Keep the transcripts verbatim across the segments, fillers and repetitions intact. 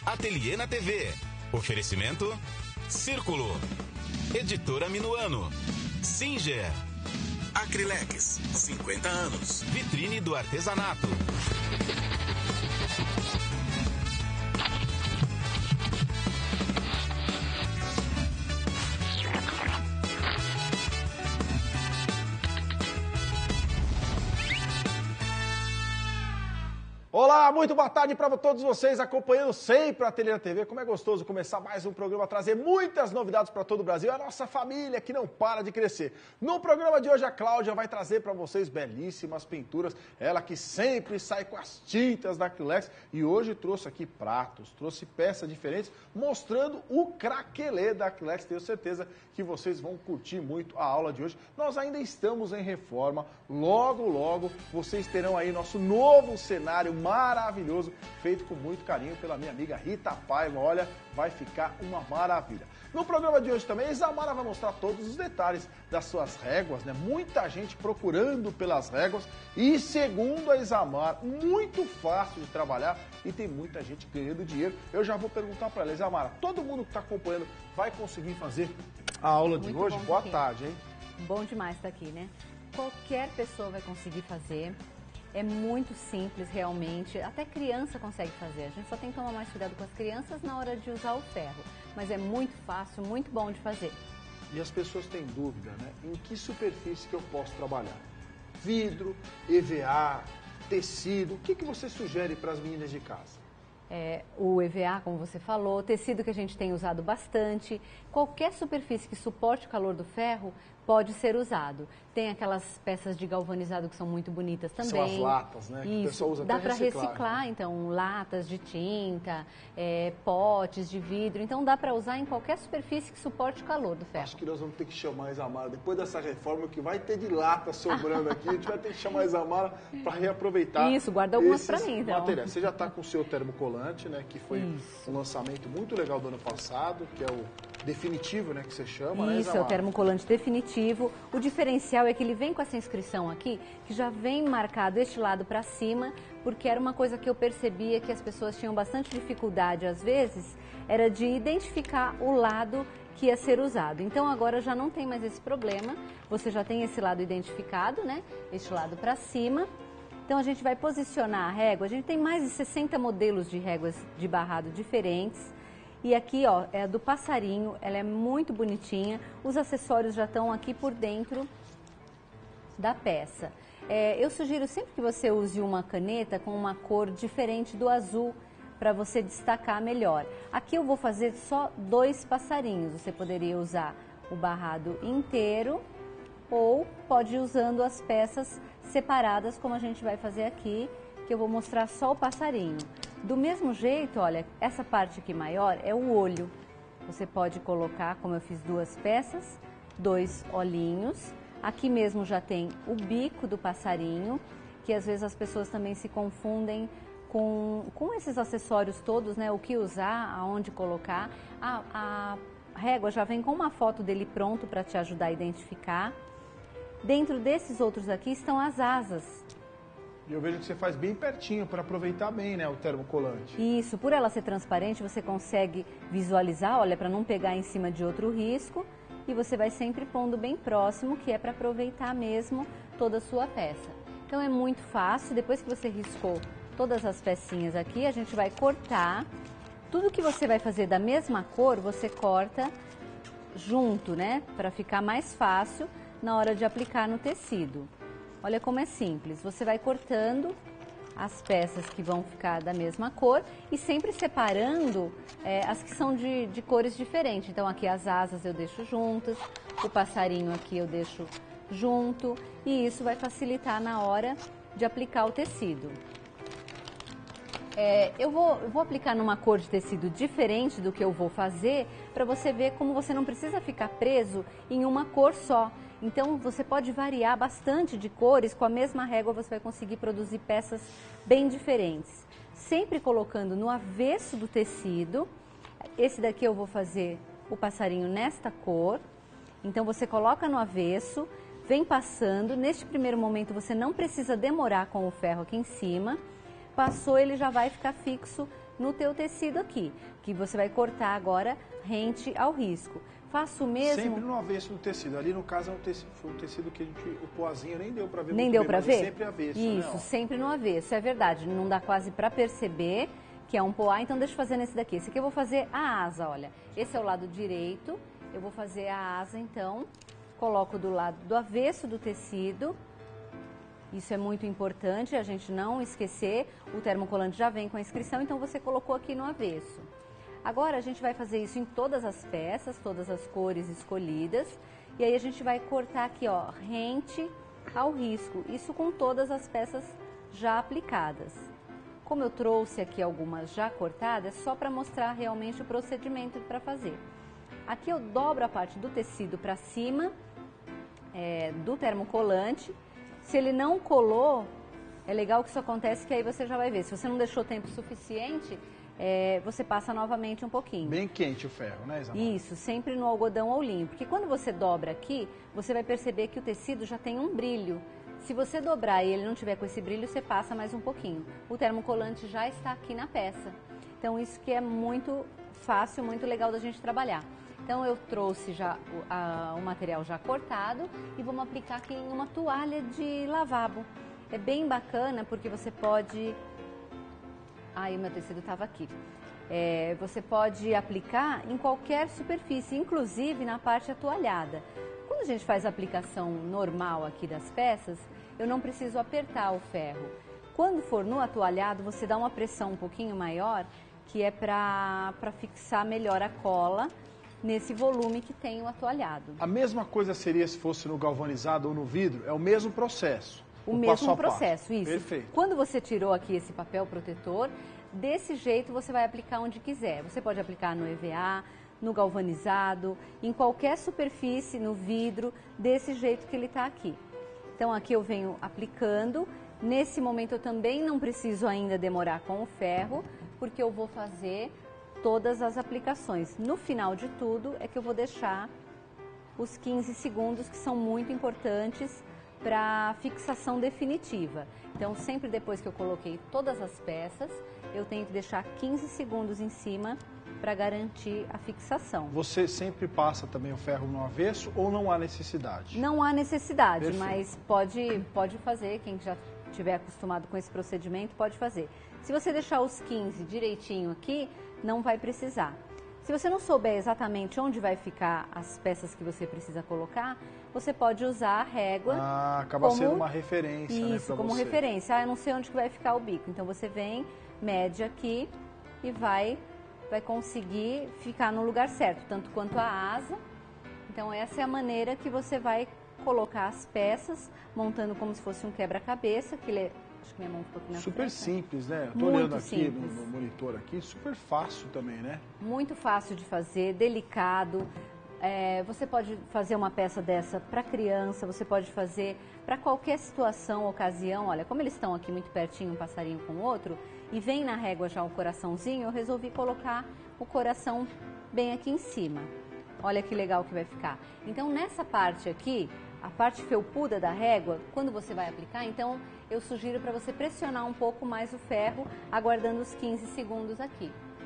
Ateliê na T V. Oferecimento Círculo. Editora Minuano. Singer. Acrylex, cinquenta anos. Vitrine do artesanato. Olá, muito boa tarde para todos vocês acompanhando sempre a Ateliê na T V. Como é gostoso começar mais um programa, trazer muitas novidades para todo o Brasil. A nossa família que não para de crescer. No programa de hoje, a Cláudia vai trazer para vocês belíssimas pinturas. Ela que sempre sai com as tintas da Acrylex. E hoje trouxe aqui pratos, trouxe peças diferentes, mostrando o craquelê da Acrylex. Tenho certeza que vocês vão curtir muito a aula de hoje. Nós ainda estamos em reforma. Logo, logo, vocês terão aí nosso novo cenário maravilhoso, feito com muito carinho pela minha amiga Rita Paiva. Olha, vai ficar uma maravilha. No programa de hoje também, a Isamara vai mostrar todos os detalhes das suas réguas, né? Muita gente procurando pelas réguas e, segundo a Isamara, muito fácil de trabalhar e tem muita gente ganhando dinheiro. Eu já vou perguntar para ela, Isamara, todo mundo que está acompanhando vai conseguir fazer a aula de hoje? Boa tarde, hein? Bom demais estar aqui, né? Qualquer pessoa vai conseguir fazer. É muito simples, realmente. Até criança consegue fazer. A gente só tem que tomar mais cuidado com as crianças na hora de usar o ferro. Mas é muito fácil, muito bom de fazer. E as pessoas têm dúvida, né? Em que superfície que eu posso trabalhar? Vidro, E V A, tecido. O que, que você sugere para as meninas de casa? É, o E V A, como você falou, tecido que a gente tem usado bastante. Qualquer superfície que suporte o calor do ferro pode ser usado. Tem aquelas peças de galvanizado que são muito bonitas também. São as latas, né? Isso. Que o pessoal usa Dá para para reciclar, reciclar, né? Então, latas de tinta, é, potes de vidro. Então, dá para usar em qualquer superfície que suporte o calor do ferro. Acho que nós vamos ter que chamar a Isamara. Depois dessa reforma, o que vai ter de lata sobrando aqui, a gente vai ter que chamar a Isamara para reaproveitar. Isso, guarda algumas para mim, então. Materiais. Você já está com o seu termocolante, né? Que foi Isso. um lançamento muito legal do ano passado, que é o definitivo, né? Que você chama, né, Isso, Isamara? é o termocolante definitivo. O diferencial é que ele vem com essa inscrição aqui, que já vem marcado este lado para cima, porque era uma coisa que eu percebia que as pessoas tinham bastante dificuldade, às vezes, era de identificar o lado que ia ser usado. Então, agora já não tem mais esse problema, você já tem esse lado identificado, né? Este lado para cima. Então, a gente vai posicionar a régua. A gente tem mais de sessenta modelos de réguas de barrado diferentes. E aqui, ó, é a do passarinho, ela é muito bonitinha. Os acessórios já estão aqui por dentro da peça. É, eu sugiro sempre que você use uma caneta com uma cor diferente do azul, para você destacar melhor. Aqui eu vou fazer só dois passarinhos. Você poderia usar o barrado inteiro ou pode ir usando as peças separadas, como a gente vai fazer aqui, que eu vou mostrar só o passarinho. Do mesmo jeito, olha, essa parte aqui maior é o olho. Você pode colocar, como eu fiz duas peças, dois olhinhos. Aqui mesmo já tem o bico do passarinho, que às vezes as pessoas também se confundem com, com esses acessórios todos, né? O que usar, aonde colocar. A, a régua já vem com uma foto dele pronto para te ajudar a identificar. Dentro desses outros aqui estão as asas. E eu vejo que você faz bem pertinho para aproveitar bem, né, o termocolante. Isso, por ela ser transparente, você consegue visualizar, olha, para não pegar em cima de outro risco. E você vai sempre pondo bem próximo, que é para aproveitar mesmo toda a sua peça. Então é muito fácil, depois que você riscou todas as pecinhas aqui, a gente vai cortar. Tudo que você vai fazer da mesma cor, você corta junto, né? Para ficar mais fácil na hora de aplicar no tecido. Olha como é simples, você vai cortando as peças que vão ficar da mesma cor e sempre separando é, as que são de, de cores diferentes. Então aqui as asas eu deixo juntas, o passarinho aqui eu deixo junto e isso vai facilitar na hora de aplicar o tecido. É, eu, vou, eu vou aplicar numa cor de tecido diferente do que eu vou fazer para você ver como você não precisa ficar preso em uma cor só. Então, você pode variar bastante de cores, com a mesma régua você vai conseguir produzir peças bem diferentes. Sempre colocando no avesso do tecido. Esse daqui eu vou fazer o passarinho nesta cor. Então, você coloca no avesso, vem passando. Neste primeiro momento, você não precisa demorar com o ferro aqui em cima. Passou, ele já vai ficar fixo no teu tecido aqui, que você vai cortar agora rente ao risco. Faço o mesmo... Sempre no avesso do tecido. Ali no caso é um tecido, foi um tecido que a gente, o poazinho nem deu para ver Nem muito deu bem, para mas ver? É sempre avesso, Isso, né? sempre no avesso, é verdade. Não dá quase para perceber que é um poá, então deixa eu fazer nesse daqui. Esse aqui eu vou fazer a asa, olha. Esse é o lado direito, eu vou fazer a asa, então, coloco do lado do avesso do tecido. Isso é muito importante, a gente não esquecer. O termocolante já vem com a inscrição, então você colocou aqui no avesso. Agora a gente vai fazer isso em todas as peças, todas as cores escolhidas. E aí a gente vai cortar aqui, ó, rente ao risco. Isso com todas as peças já aplicadas. Como eu trouxe aqui algumas já cortadas, é só para mostrar realmente o procedimento para fazer. Aqui eu dobro a parte do tecido para cima, é, do termocolante. Se ele não colou, é legal que isso acontece, que aí você já vai ver. Se você não deixou tempo suficiente, é, você passa novamente um pouquinho. Bem quente o ferro, né, Isamara? Isso, sempre no algodão ou linho. Porque quando você dobra aqui, você vai perceber que o tecido já tem um brilho. Se você dobrar e ele não tiver com esse brilho, você passa mais um pouquinho. O termocolante já está aqui na peça. Então isso que é muito fácil, muito legal da gente trabalhar. Então eu trouxe já o, a, o material já cortado e vamos aplicar aqui em uma toalha de lavabo. É bem bacana porque você pode... Ai, o meu tecido estava aqui. É, você pode aplicar em qualquer superfície, inclusive na parte atoalhada. Quando a gente faz a aplicação normal aqui das peças, eu não preciso apertar o ferro. Quando for no atoalhado, você dá uma pressão um pouquinho maior, que é para para fixar melhor a cola nesse volume que tem o atoalhado. A mesma coisa seria se fosse no galvanizado ou no vidro? É o mesmo processo? O mesmo processo, isso. Perfeito. Quando você tirou aqui esse papel protetor, desse jeito você vai aplicar onde quiser. Você pode aplicar no E V A, no galvanizado, em qualquer superfície, no vidro, desse jeito que ele está aqui. Então aqui eu venho aplicando. Nesse momento eu também não preciso ainda demorar com o ferro, porque eu vou fazer todas as aplicações. No final de tudo é que eu vou deixar os quinze segundos, que são muito importantes para fixação definitiva. Então sempre depois que eu coloquei todas as peças, eu tenho que deixar quinze segundos em cima para garantir a fixação. Você sempre passa também o ferro no avesso ou não há necessidade? Não há necessidade, Perfeito. Mas pode, pode fazer, quem já estiver acostumado com esse procedimento pode fazer. Se você deixar os quinze direitinho aqui, não vai precisar. Se você não souber exatamente onde vai ficar as peças que você precisa colocar, você pode usar a régua. Ah, acaba como... sendo uma referência, Isso, né, pra como você. referência. Ah, eu não sei onde que vai ficar o bico. Então você vem, mede aqui e vai, vai conseguir ficar no lugar certo, tanto quanto a asa. Então essa é a maneira que você vai colocar as peças, montando como se fosse um quebra-cabeça, que ele... Acho que minha mão ficou aqui na Super frente. simples, né? Eu tô Muito olhando aqui no, simples. no monitor aqui, super fácil também, né? Muito fácil de fazer, delicado. É, você pode fazer uma peça dessa para criança, você pode fazer para qualquer situação, ocasião. Olha, como eles estão aqui muito pertinho, um passarinho com o outro, e vem na régua já o coraçãozinho, eu resolvi colocar o coração bem aqui em cima. Olha que legal que vai ficar. Então, nessa parte aqui, a parte felpuda da régua, quando você vai aplicar, então eu sugiro para você pressionar um pouco mais o ferro, aguardando os quinze segundos aqui.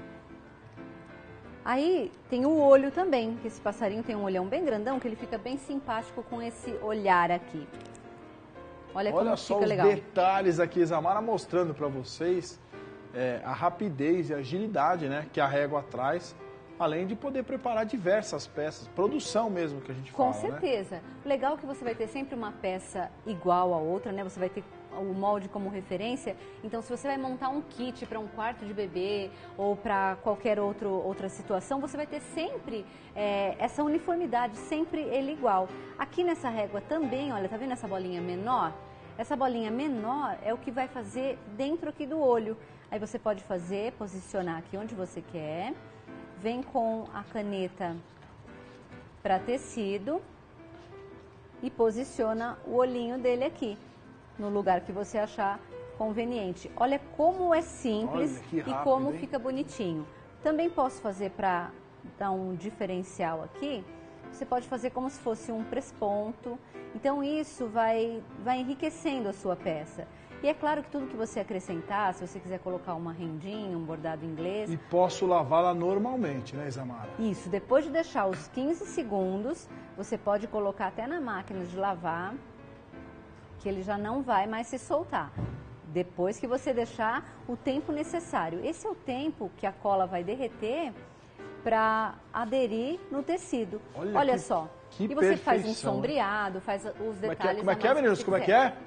Aí tem o olho também, que esse passarinho tem um olhão bem grandão, que ele fica bem simpático com esse olhar aqui. Olha, Olha como só fica os legal. detalhes aqui, Isamara mostrando para vocês é, a rapidez e agilidade, né, que a régua traz. Além de poder preparar diversas peças, produção mesmo que a gente Com fala, né? certeza. Legal é que você vai ter sempre uma peça igual a outra, né? Você vai ter o molde como referência. Então, se você vai montar um kit para um quarto de bebê ou para qualquer outro, outra situação, você vai ter sempre é, essa uniformidade, sempre ele igual. Aqui nessa régua também, olha, tá vendo essa bolinha menor? Essa bolinha menor é o que vai fazer dentro aqui do olho. Aí você pode fazer, posicionar aqui onde você quer. Vem com a caneta para tecido e posiciona o olhinho dele aqui, no lugar que você achar conveniente. Olha como é simples. Olha, que rápido, e como hein? fica bonitinho. Também posso fazer para dar um diferencial aqui, você pode fazer como se fosse um presponto. Então isso vai, vai enriquecendo a sua peça. E é claro que tudo que você acrescentar, se você quiser colocar uma rendinha, um bordado inglês... E posso lavá-la normalmente, né, Isamara? Isso, depois de deixar os quinze segundos, você pode colocar até na máquina de lavar, que ele já não vai mais se soltar. Depois que você deixar o tempo necessário. Esse é o tempo que a cola vai derreter para aderir no tecido. Olha, Olha que, só. Que e você perfeição, faz um sombreado, faz os detalhes... Como é que é, meninos? Como é que é?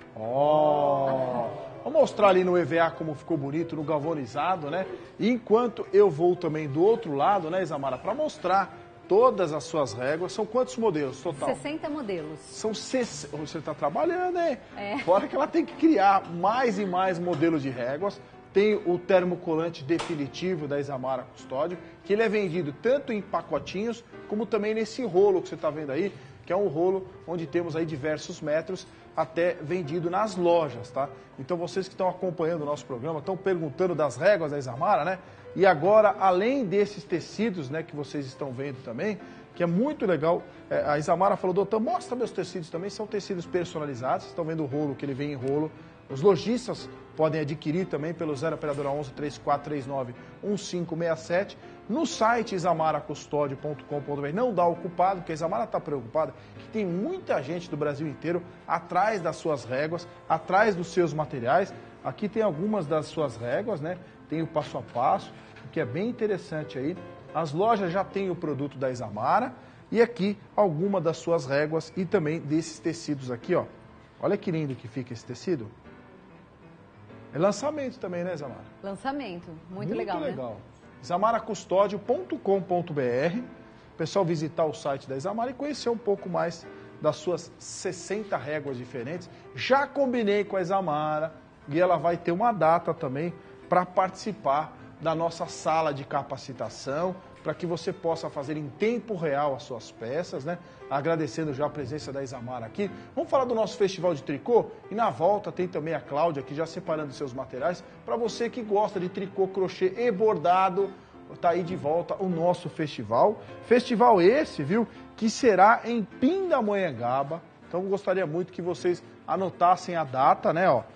Ó. Oh. Vou mostrar ali no E V A como ficou bonito, no galvanizado, né? E enquanto eu vou também do outro lado, né, Isamara, para mostrar todas as suas réguas. São quantos modelos total? sessenta modelos. São sessenta. Você está trabalhando, hein? É. Fora que ela tem que criar mais e mais modelos de réguas. Tem o termocolante definitivo da Isamara Custódio, que ele é vendido tanto em pacotinhos, como também nesse rolo que você está vendo aí, que é um rolo onde temos aí diversos metros, até vendido nas lojas, tá? Então vocês que estão acompanhando o nosso programa, estão perguntando das réguas da Isamara, né? E agora, além desses tecidos, né, que vocês estão vendo também, que é muito legal, é, a Isamara falou, doutor, mostra meus tecidos também, são tecidos personalizados, vocês estão vendo o rolo, que ele vem em rolo. Os lojistas podem adquirir também pelo zero operadora onze, três quatro três nove, um cinco seis sete. No site isamara custódio ponto com ponto br. Não dá o culpado, porque a Isamara está preocupada que tem muita gente do Brasil inteiro atrás das suas réguas, atrás dos seus materiais. Aqui tem algumas das suas réguas, né? Tem o passo a passo, o que é bem interessante aí. As lojas já têm o produto da Isamara e aqui alguma das suas réguas e também desses tecidos aqui, ó. Olha que lindo que fica esse tecido. É lançamento também, né, Isamara? Lançamento, muito, muito legal, legal. né? isamara custódio ponto com ponto br. O pessoal visitar o site da Isamara e conhecer um pouco mais das suas sessenta réguas diferentes. Já combinei com a Isamara e ela vai ter uma data também para participar da nossa sala de capacitação, para que você possa fazer em tempo real as suas peças, né? Agradecendo já a presença da Isamara aqui. Vamos falar do nosso festival de tricô? E na volta tem também a Cláudia aqui já separando seus materiais. Para você que gosta de tricô, crochê e bordado, tá aí de volta o nosso festival. Festival esse, viu, que será em Pindamonhangaba. Então gostaria muito que vocês anotassem a data, né, ó,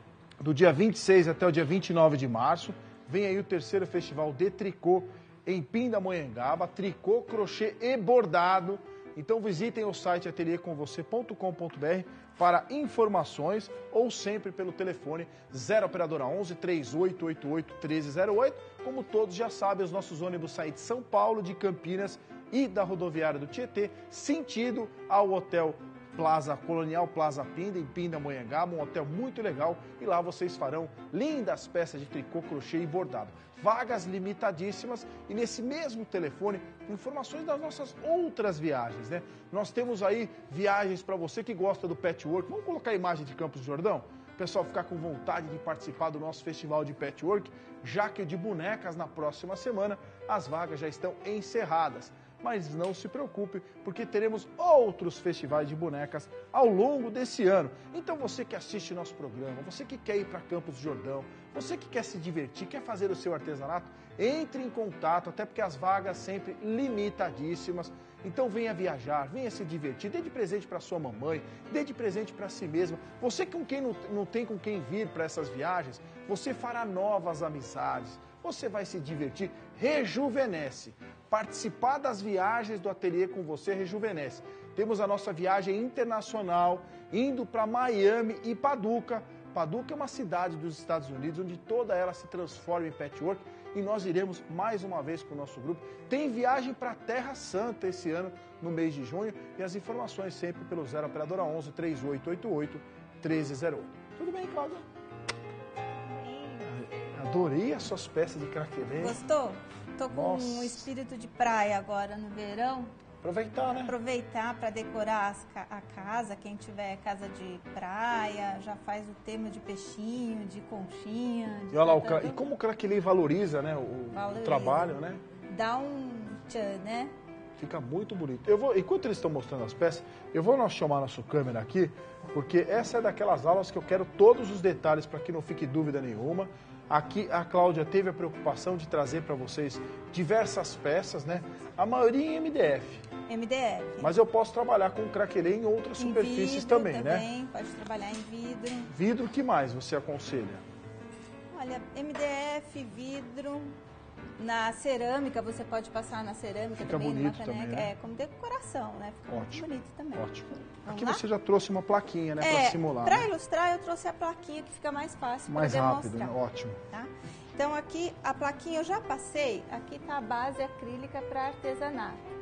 do dia vinte e seis até o dia vinte e nove de março. Vem aí o terceiro festival de tricô em Pindamonhangaba, tricô, crochê e bordado. Então visitem o site ateliê com você ponto com ponto br para informações ou sempre pelo telefone zero operadora onze, três oito oito oito, um três zero oito. Como todos já sabem, os nossos ônibus saem de São Paulo, de Campinas e da rodoviária do Tietê, sentido ao hotel Plaza Colonial, Plaza Pinda, em Pindamonhangaba, um hotel muito legal. E lá vocês farão lindas peças de tricô, crochê e bordado. Vagas limitadíssimas e nesse mesmo telefone, informações das nossas outras viagens, né? Nós temos aí viagens para você que gosta do patchwork. Vamos colocar a imagem de Campos do Jordão? O pessoal ficar com vontade de participar do nosso festival de patchwork, já que o de bonecas na próxima semana, as vagas já estão encerradas. Mas não se preocupe, porque teremos outros festivais de bonecas ao longo desse ano. Então você que assiste nosso programa, você que quer ir para Campos do Jordão, você que quer se divertir, quer fazer o seu artesanato, entre em contato, até porque as vagas sempre limitadíssimas. Então venha viajar, venha se divertir, dê de presente para sua mamãe, dê de presente para si mesma. Você com quem não, não tem com quem vir para essas viagens, você fará novas amizades, você vai se divertir, rejuvenesce. Participar das viagens do ateliê com você rejuvenesce. Temos a nossa viagem internacional, indo para Miami e Paducah. Paducah é uma cidade dos Estados Unidos, onde toda ela se transforma em patchwork. E nós iremos mais uma vez com o nosso grupo. Tem viagem para a Terra Santa esse ano, no mês de junho. E as informações sempre pelo zero operadora onze, três oito oito oito, um três zero oito. Tudo bem, Cláudia? Adorei as suas peças de craquelê. Gostou? Tô com Nossa. um espírito de praia agora no verão. Aproveitar, né? Aproveitar para decorar as ca a casa. Quem tiver casa de praia, já faz o tema de peixinho, de conchinha. De E, olha lá, o tartaruga. cra... e como o craquelê valoriza, né, o, Valoriza. o trabalho, né? Dá um tchan, né? Fica muito bonito. Eu vou, enquanto eles estão mostrando as peças, eu vou nós chamar nossa câmera aqui, porque essa é daquelas aulas que eu quero todos os detalhes para que não fique dúvida nenhuma. Aqui a Cláudia teve a preocupação de trazer para vocês diversas peças, né? A maioria em M D F. M D F. Mas eu posso trabalhar com craquelê em outras em superfícies vidro também, né? também, pode trabalhar em vidro. Vidro, que mais você aconselha? Olha, M D F, vidro, na cerâmica, você pode passar na cerâmica Fica também, bonito numa caneca, também, né? é, como decoração, né? Fica Ótimo, muito bonito também. ótimo. Vamos Aqui lá? você já trouxe uma plaquinha, né, É, para simular. para né? ilustrar, eu trouxe a plaquinha que fica mais fácil Mais para rápido, demonstrar. né? Ótimo. Tá? Então aqui, a plaquinha eu já passei, aqui tá a base acrílica para artesanato.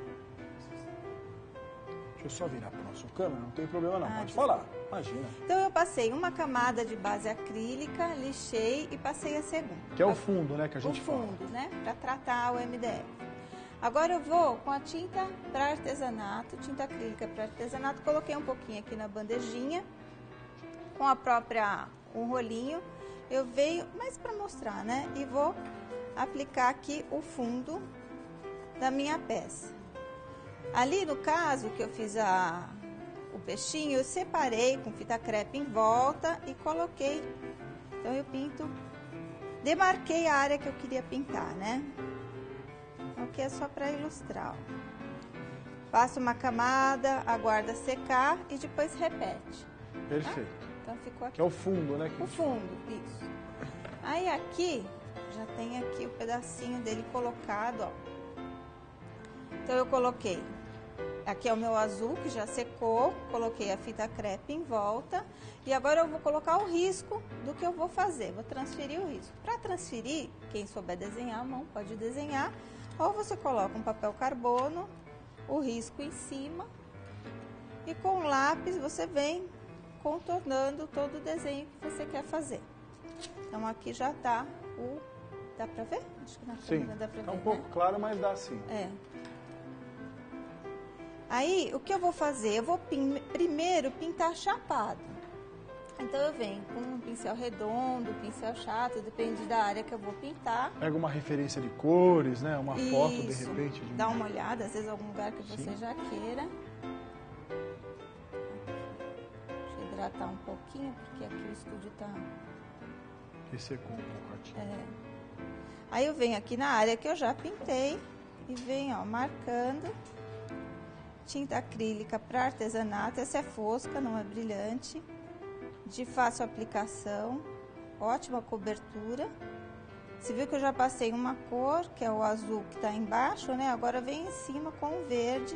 Deixa eu só virar para a nossa câmera, não tem problema não, Ah, pode desculpa. falar, imagina. Então eu passei uma camada de base acrílica, lixei e passei a segunda. Que é o fundo, né, que a gente o fala. fundo, né? Para tratar o M D F. Agora eu vou com a tinta para artesanato, tinta acrílica para artesanato, coloquei um pouquinho aqui na bandejinha, com a própria, um rolinho, eu venho, mais para mostrar, né? E vou aplicar aqui o fundo da minha peça. Ali no caso que eu fiz a, o peixinho, eu separei com fita crepe em volta e coloquei. Então eu pinto, demarquei a área que eu queria pintar, né? Então aqui é só para ilustrar. Ó. Passo uma camada, aguarda secar e depois repete. Perfeito. Tá? Então ficou aqui. Que é o fundo, né? que- O fundo, isso. Aí aqui, já tem aqui o pedacinho dele colocado, ó. Então eu coloquei, aqui é o meu azul que já secou, coloquei a fita crepe em volta e agora eu vou colocar o risco do que eu vou fazer, vou transferir o risco. Para transferir, quem souber desenhar a mão pode desenhar, ou você coloca um papel carbono, o risco em cima e com o lápis você vem contornando todo o desenho que você quer fazer. Então aqui já tá o... dá pra ver? Acho que na Sim, câmera dá pra tá ver, um pouco né? claro, mas dá sim. É. Aí, o que eu vou fazer? Eu vou pin- primeiro pintar chapado. Então eu venho com um pincel redondo, pincel chato, depende da área que eu vou pintar. Pega uma referência de cores, né? Uma foto, de Isso. repente. De... Dá uma olhada, às vezes algum lugar que você Sim. já queira. Deixa eu hidratar um pouquinho, porque aqui o estúdio tá... Ressecou um pouco a tinta. É. Aí eu venho aqui na área que eu já pintei e venho, ó, marcando. Tinta acrílica para artesanato, essa é fosca, não é brilhante. De fácil aplicação, ótima cobertura. Você viu que eu já passei uma cor, que é o azul que está embaixo, né? Agora vem em cima com o verde.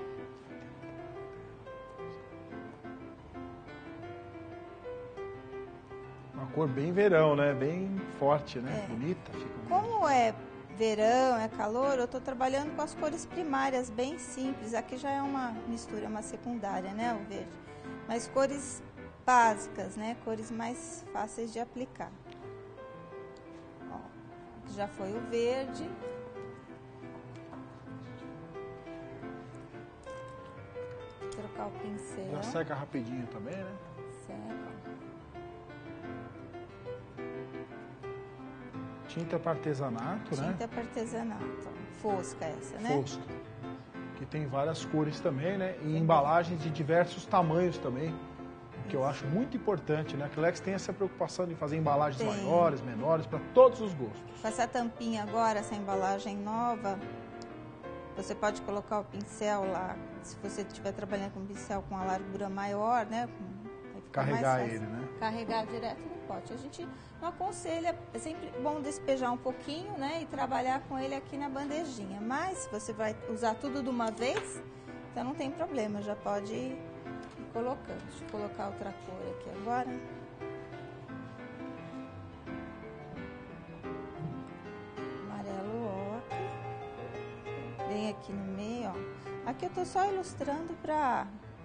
Uma cor bem verão, né? Bem forte, né? É. Bonita. Fica bonita. Como é verão, é calor, eu estou trabalhando com as cores primárias bem simples. Aqui já é uma mistura, uma secundária, né? O verde. Mas cores básicas, né? Cores mais fáceis de aplicar. Ó, aqui já foi o verde. Vou trocar o pincel. Já seca rapidinho também, né? Seca. Tinta para artesanato, né? Tinta para artesanato. Ó. Fosca essa, né? Fosca. Que tem várias cores também, né? E embalagens de diversos tamanhos também. O que eu acho muito importante, né? A Acrylex tem essa preocupação de fazer embalagens Tem. maiores, menores, para todos os gostos. Com essa tampinha agora, essa embalagem nova, você pode colocar o pincel lá, se você estiver trabalhando com um pincel com uma largura maior, né? com- vai ficar mais Carregar fácil. ele, né? Carregar direto no pote. A gente não aconselha, é sempre bom despejar um pouquinho, né? E trabalhar com ele aqui na bandejinha. Mas se você vai usar tudo de uma vez, então não tem problema, já pode ir, ir colocando. Deixa eu colocar outra cor aqui agora. Amarelo ocre. Vem aqui no meio, ó. Aqui eu tô só ilustrando pra...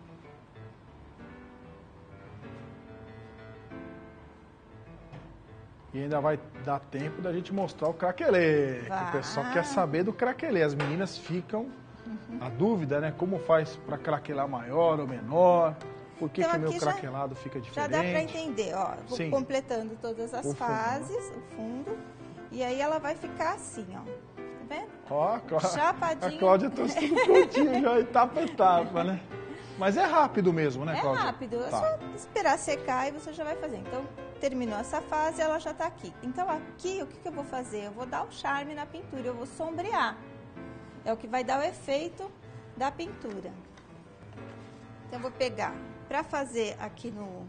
E ainda vai dar tempo da gente mostrar o craquelê. Que Vai. o pessoal quer saber do craquelê. As meninas ficam a dúvida, né? Como faz para craquelar maior ou menor? Por que, Então, que o meu aqui já- craquelado fica Já diferente? dá para entender, ó. Vou Sim. completando todas as O fundo, né? fases, o fundo. E aí ela vai ficar assim, ó. Tá vendo? Ó, a Clá- Chapadinho. a Cláudia trouxe tudo prontinho já, etapa a etapa, né? Mas é rápido mesmo, né, É Cláudia? rápido, é Tá. só esperar secar e você já vai fazer. Então, terminou essa fase, ela já tá aqui. Então, aqui, o que, que eu vou fazer? Eu vou dar o charme na pintura, eu vou sombrear. É o que vai dar o efeito da pintura. Então, eu vou pegar, para fazer aqui no...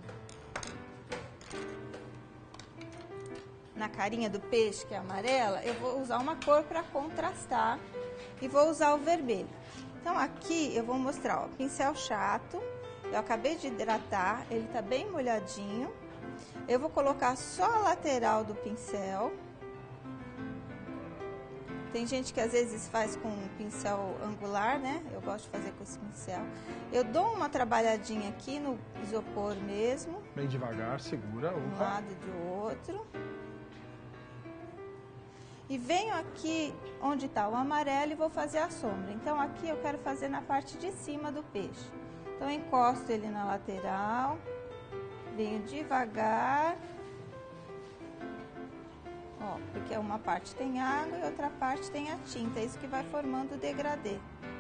na carinha do peixe, que é amarela, eu vou usar uma cor para contrastar e vou usar o vermelho. Então, aqui eu vou mostrar, ó, pincel chato, eu acabei de hidratar, ele tá bem molhadinho. Eu vou colocar só a lateral do pincel. Tem gente que às vezes faz com um pincel angular, né? Eu gosto de fazer com esse pincel. Eu dou uma trabalhadinha aqui no isopor mesmo. Bem devagar, segura. De um lado e do outro. E venho aqui onde está o amarelo e vou fazer a sombra. Então, aqui eu quero fazer na parte de cima do peixe. Então, eu encosto ele na lateral. Venho devagar. Ó, porque uma parte tem água e outra parte tem a tinta. É isso que vai formando o degradê.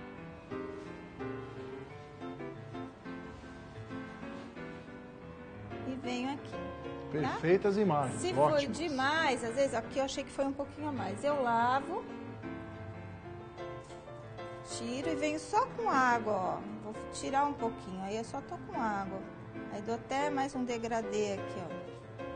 E venho aqui. Perfeitas tá? imagens. Se ótimas. foi demais, às vezes aqui eu achei que foi um pouquinho a mais. Eu lavo, tiro e venho só com água, ó. Vou tirar um pouquinho, aí eu só tô com água. Aí dou até mais um degradê aqui, ó.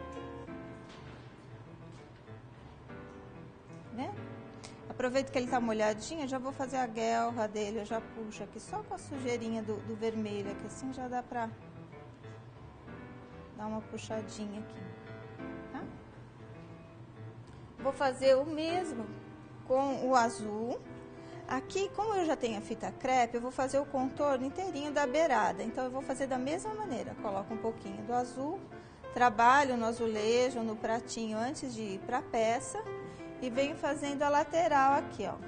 Né? Aproveito que ele tá molhadinho, já vou fazer a guelra dele, eu já puxo aqui só com a sujeirinha do, do vermelho aqui, assim já dá pra dar uma puxadinha aqui, tá? Vou fazer o mesmo com o azul. Aqui, como eu já tenho a fita crepe, eu vou fazer o contorno inteirinho da beirada. Então, eu vou fazer da mesma maneira. Coloco um pouquinho do azul, trabalho no azulejo, no pratinho antes de ir pra peça e venho fazendo a lateral aqui, ó.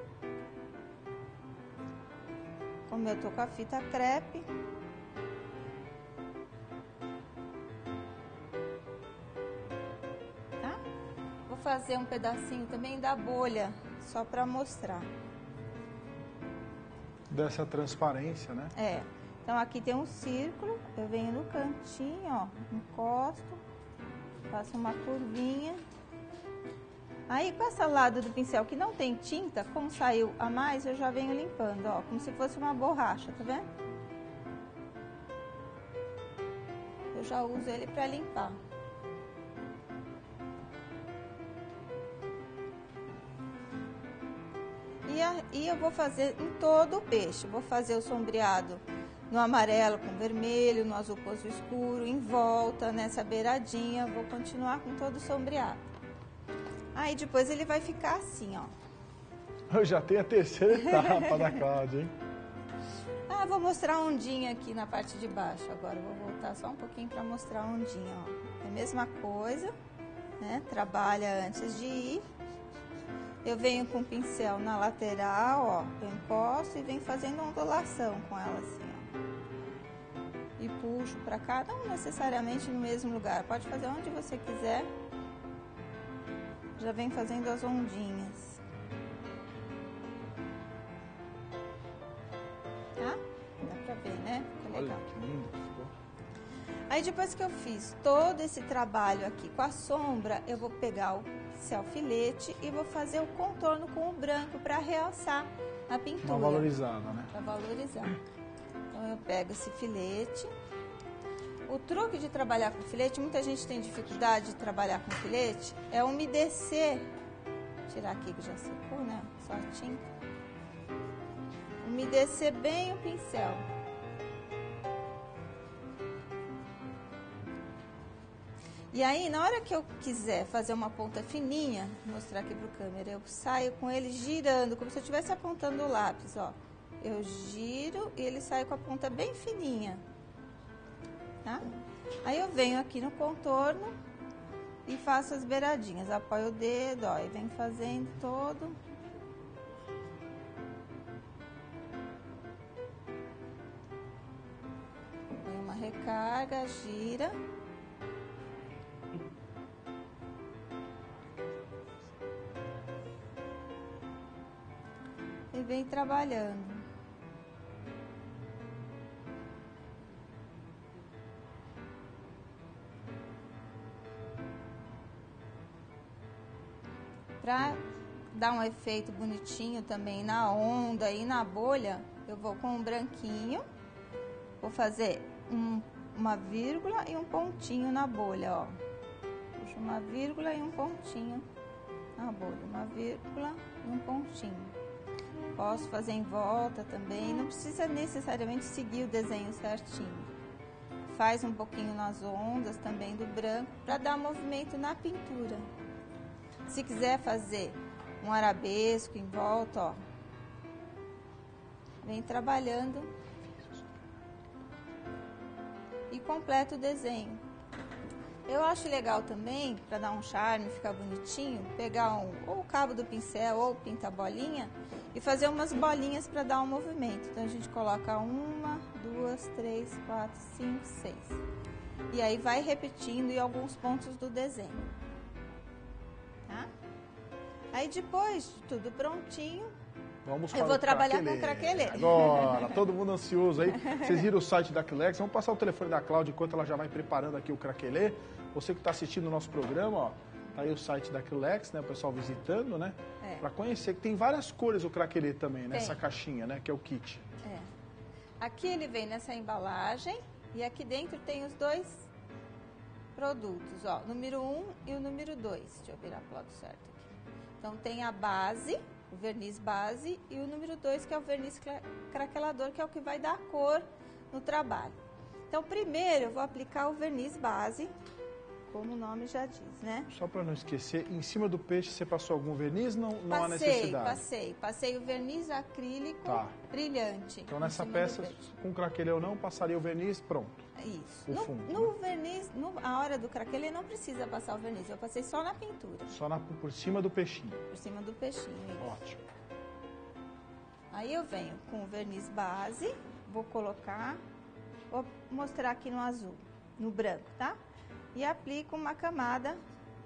Como eu tô com a fita crepe, fazer um pedacinho também da bolha, só para mostrar. Dessa transparência, né? É. Então, aqui tem um círculo, eu venho no cantinho, ó, encosto, faço uma curvinha. Aí, com esse lado do pincel que não tem tinta, como saiu a mais, eu já venho limpando, ó, como se fosse uma borracha, tá vendo? Eu já uso ele para limpar. E aí eu vou fazer em todo o peixe. Vou fazer o sombreado no amarelo com vermelho, no azul poço escuro, em volta, nessa beiradinha. Vou continuar com todo o sombreado. Aí depois ele vai ficar assim, ó. Eu já tenho a terceira etapa da Cláudia, hein? Ah, vou mostrar a ondinha aqui na parte de baixo. Agora eu vou voltar só um pouquinho para mostrar a ondinha, ó. É a mesma coisa, né? Trabalha antes de ir. Eu venho com o pincel na lateral, ó, eu encosto e venho fazendo ondulação com ela assim, ó. E puxo pra cá, não necessariamente no mesmo lugar, pode fazer onde você quiser. Já vem fazendo as ondinhas. Tá? Dá pra ver, né? Ficou legal. Olha que lindo que ficou. Aí depois que eu fiz todo esse trabalho aqui com a sombra, eu vou pegar o pincel filete e vou fazer o contorno com o branco para realçar a pintura. Uma valorizada, né? Para valorizar. Então eu pego esse filete. O truque de trabalhar com filete, muita gente tem dificuldade de trabalhar com filete, é umedecer. Vou tirar aqui que já secou, né? Só a tinta. Umedecer bem o pincel. E aí, na hora que eu quiser fazer uma ponta fininha, vou mostrar aqui pro câmera, eu saio com ele girando, como se eu estivesse apontando o lápis, ó. Eu giro e ele sai com a ponta bem fininha, tá? Aí eu venho aqui no contorno e faço as beiradinhas, apoio o dedo, ó, e venho fazendo todo. Põe uma recarga, gira. E vem trabalhando. Para dar um efeito bonitinho também na onda e na bolha, eu vou com um branquinho, vou fazer um, uma vírgula e um pontinho na bolha, ó. Puxo uma vírgula e um pontinho na bolha, uma vírgula e um pontinho. Posso fazer em volta também, não precisa necessariamente seguir o desenho certinho. Faz um pouquinho nas ondas também do branco para dar movimento na pintura. Se quiser fazer um arabesco em volta, ó, vem trabalhando e completa o desenho. Eu acho legal também, para dar um charme, ficar bonitinho, pegar um, ou o cabo do pincel ou pinta-bolinha e fazer umas bolinhas para dar um movimento. Então a gente coloca uma, duas, três, quatro, cinco, seis. E aí vai repetindo em alguns pontos do desenho. Tá? Aí depois de tudo prontinho, Vamos eu vou trabalhar com craquelê. Agora, todo mundo ansioso aí. Vocês viram o site da Acrylex? Vamos passar o telefone da Cláudia enquanto ela já vai preparando aqui o craquelê. Você que está assistindo o nosso programa, ó, tá aí o site da Acrylex, né? O pessoal visitando, né? É. Para conhecer, que tem várias cores o craquelê também, nessa né? caixinha, né? Que é o kit. É. Aqui ele vem nessa embalagem e aqui dentro tem os dois produtos, ó. Número um e o número dois. Deixa eu virar pro lado certo aqui. Então tem a base, o verniz base, e o número dois, que é o verniz craquelador, que é o que vai dar cor no trabalho. Então, primeiro eu vou aplicar o verniz base, como o nome já diz, né? Só para não esquecer, em cima do peixe você passou algum verniz? Não, não passei, há necessidade? Passei, passei o verniz acrílico tá. brilhante. Então, nessa peça, com craquelê ou não, passaria o verniz, pronto. Isso. O no, fundo, no né? verniz, no, a hora do craquelê não precisa passar o verniz, eu passei só na pintura. Só na, por cima do peixinho? Por cima do peixinho, isso. Ótimo. Aí eu venho com o verniz base, vou colocar, vou mostrar aqui no azul, no branco, tá? E aplico uma camada.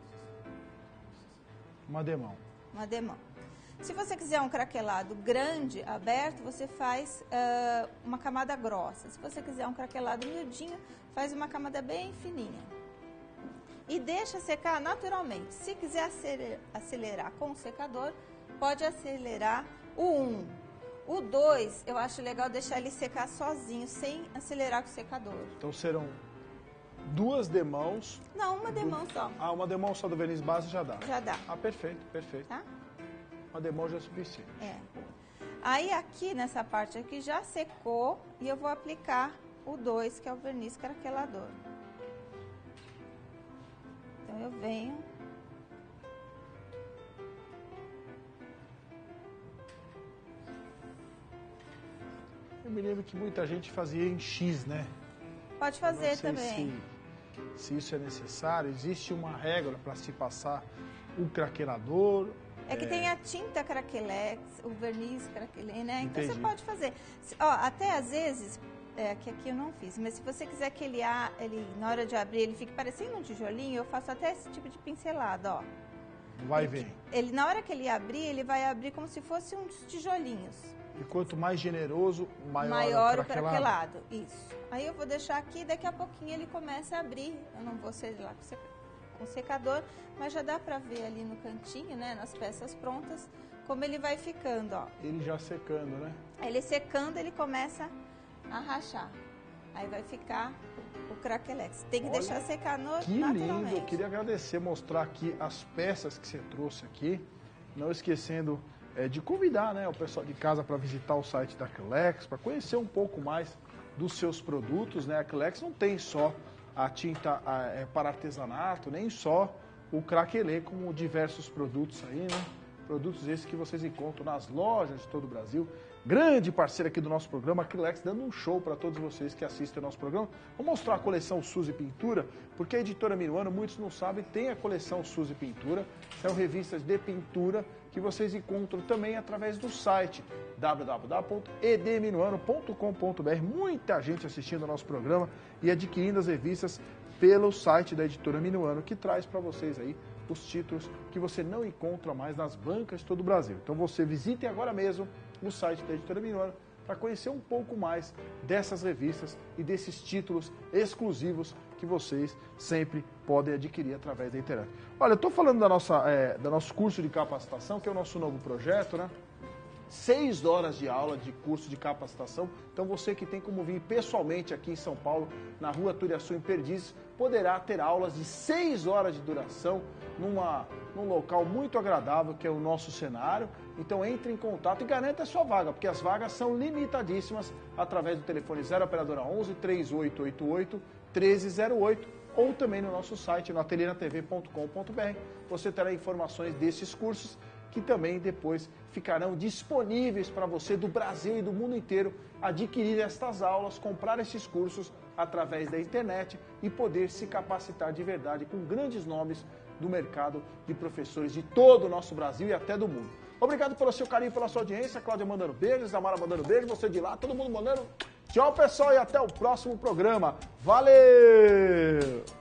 Uma demão. Uma demão. Se você quiser um craquelado grande, aberto, você faz uh, uma camada grossa. Se você quiser um craquelado miudinho, faz uma camada bem fininha. E deixa secar naturalmente. Se quiser acelerar, acelerar com o secador, pode acelerar o um. O dois, eu acho legal deixar ele secar sozinho, sem acelerar com o secador. Então serão duas demãos. Não, uma demão do... só. Ah, uma demão só do verniz base já dá. Já dá. Ah, perfeito, perfeito. Tá? Uma demão já é suficiente. É. Aí aqui, nessa parte aqui, já secou e eu vou aplicar o dois, que é o verniz craquelador. Então eu venho... Eu me lembro que muita gente fazia em X, né? Pode fazer não sei também. Se, se isso é necessário. Existe uma regra para se passar o craquelador. É que é... tem a tinta craquelex, o verniz craquelê, né? Então Entendi. você pode fazer. Ó, até às vezes, é, que aqui eu não fiz, mas se você quiser que ele, ele, na hora de abrir, ele fique parecendo um tijolinho, eu faço até esse tipo de pincelada, ó. Vai ele, ver. Ele, na hora que ele abrir, ele vai abrir como se fosse uns tijolinhos. E quanto mais generoso, maior, maior o craquelado. o craquelado. Isso. Aí eu vou deixar aqui, daqui a pouquinho ele começa a abrir. Eu não vou ser lá com o secador, mas já dá pra ver ali no cantinho, né, nas peças prontas, como ele vai ficando, ó. Ele já secando, né? Ele secando, ele começa a rachar. Aí vai ficar o craquelex. Tem que Olha, deixar secar no, que naturalmente. lindo! Eu queria agradecer, mostrar aqui as peças que você trouxe aqui. Não esquecendo é, de convidar, né, o pessoal de casa para visitar o site da Acrylex, para conhecer um pouco mais dos seus produtos, né? A Acrylex não tem só a tinta a, é, para artesanato, nem só o craquelê, como diversos produtos aí, né? Produtos esses que vocês encontram nas lojas de todo o Brasil. Grande parceira aqui do nosso programa, a Acrylex, dando um show para todos vocês que assistem ao nosso programa. Vou mostrar a coleção Suzy Pintura, porque a editora Minuano, muitos não sabem, tem a coleção Suzy Pintura. São revistas de pintura que vocês encontram também através do site w w w ponto e d minuano ponto com ponto b r. Muita gente assistindo ao nosso programa e adquirindo as revistas pelo site da editora Minuano, que traz para vocês aí os títulos que você não encontra mais nas bancas de todo o Brasil. Então você visite agora mesmo o site da editora Minuano para conhecer um pouco mais dessas revistas e desses títulos exclusivos que vocês sempre podem adquirir através da internet. Olha, eu estou falando da nossa, é, do nosso curso de capacitação, que é o nosso novo projeto, né? seis horas de aula de curso de capacitação. Então você que tem como vir pessoalmente aqui em São Paulo, na rua Turiaçu, em Perdizes, poderá ter aulas de seis horas de duração numa, num local muito agradável, que é o nosso cenário. Então entre em contato e garanta a sua vaga, porque as vagas são limitadíssimas através do telefone zero operadora onze, três oito oito oito, um três zero oito ou também no nosso site, no ateliê na t v ponto com ponto b r. Você terá informações desses cursos que também depois ficarão disponíveis para você do Brasil e do mundo inteiro adquirir estas aulas, comprar esses cursos através da internet e poder se capacitar de verdade com grandes nomes do mercado de professores de todo o nosso Brasil e até do mundo. Obrigado pelo seu carinho, pela sua audiência. Cláudia mandando beijos, Amara mandando beijo, você de lá, todo mundo mandando. Tchau, pessoal, e até o próximo programa. Valeu!